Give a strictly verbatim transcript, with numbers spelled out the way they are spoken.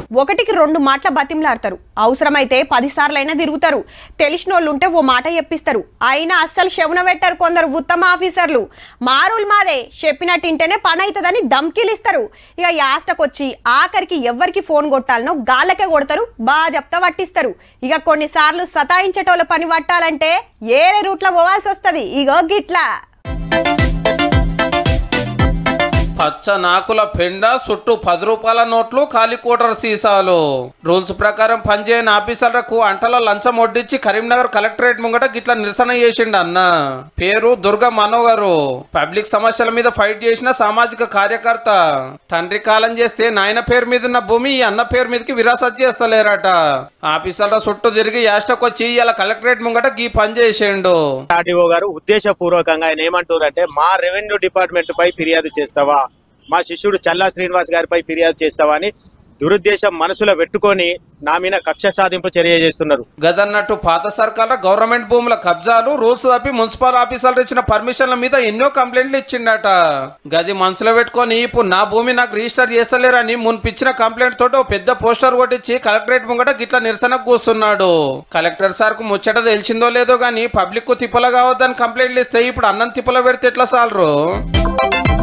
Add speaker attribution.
Speaker 1: ఒకటికి రెండు మాటల బతిమలాడతారు, అవసరమైతే పది సార్లైనా తిరుగుతారు. తెలిసిన వాళ్ళు ఉంటే ఓ మాట చెప్పిస్తారు, అయినా అస్సలు శవున పెట్టారు కొందరు ఉత్తమ ఆఫీసర్లు. మారులు మాదే చెప్పినట్టు ఇంటేనే పని అవుతుందని ధమ్కీలిస్తారు. ఇక యాస్టకొచ్చి ఆఖరికి ఎవరికి ఫోన్ కొట్టాలనో గాళ్ళకే కొడతారు, బాగా చెప్తా పట్టిస్తారు. ఇక కొన్నిసార్లు సతాయించేటోళ్ళ పని పట్టాలంటే ఏరే రూట్లో పోవాల్సి వస్తుంది. ఇగో గిట్లా
Speaker 2: పచ్చ నాకుల పెండ చుట్టూ పది రూపాయల నోట్లు ఖాళీ కోటర్ సీసాలు. రూల్స్ ప్రకారం పనిచేయని ఆఫీసర్లకు అంటల లంచం వడ్డించి కరీంనగర్ కలెక్టరేట్ ముంగట గిట్ల నిరసన చేసిండు అన్న. పేరు దుర్గా మనోగరు. పబ్లిక్ సమస్యల మీద ఫైట్ చేసిన సామాజిక కార్యకర్త. తండ్రి కాలం చేస్తే నాయన పేరు మీద ఉన్న భూమి ఈ అన్న పేరు మీదకి విరాసత్ చేస్తలేరట. ఆఫీసర్ల చుట్టూ తిరిగి యాస్టకొచ్చి ఇలా కలెక్టరేట్ ముంగట గీ పని చేసిండు.
Speaker 3: ఆర్డీఓ గారు ఉద్దేశపూర్వకంగా ఆయన ఏమంటారంటే, మా రెవెన్యూ డిపార్ట్మెంట్ పై ఫిర్యాదు చేస్తావా, మా శిష్యుడు చల్లా శ్రీనివాస్ గారిపై ఫిర్యాదు చేస్తావా అని దురుద్దేశం మనసులో పెట్టుకొని నా మీద కక్ష సాధింపు చర్య చేస్తున్నారు.
Speaker 2: గదన్నట్టు పాత సర్కార్ల గవర్నమెంట్ భూముల కబ్జాలు, రూల్స్ తప్పి మున్సిపల్ ఆఫీసర్లు ఇచ్చిన పర్మిషన్ల మీద ఎన్నో కంప్లైంట్లు ఇచ్చిండట. గది మనసులో పెట్టుకొని ఇప్పుడు నా భూమి నాకు రిజిస్టర్ చేస్తలేరని మున్పిచ్చిన కంప్లైంట్ తోటి పెద్ద పోస్టర్ కొట్టించి కలెక్టరేట్ ముంగట గిట్ల నిరసన కూస్తున్నాడు. కలెక్టర్ సార్ కు ముచ్చట తెలిసిందో లేదో గానీ పబ్లిక్ కు తిప్పల కావద్దని కంప్లైంట్లు ఇస్తే ఇప్పుడు అన్నం తిప్పల పెడితే ఎట్లా సాలరు.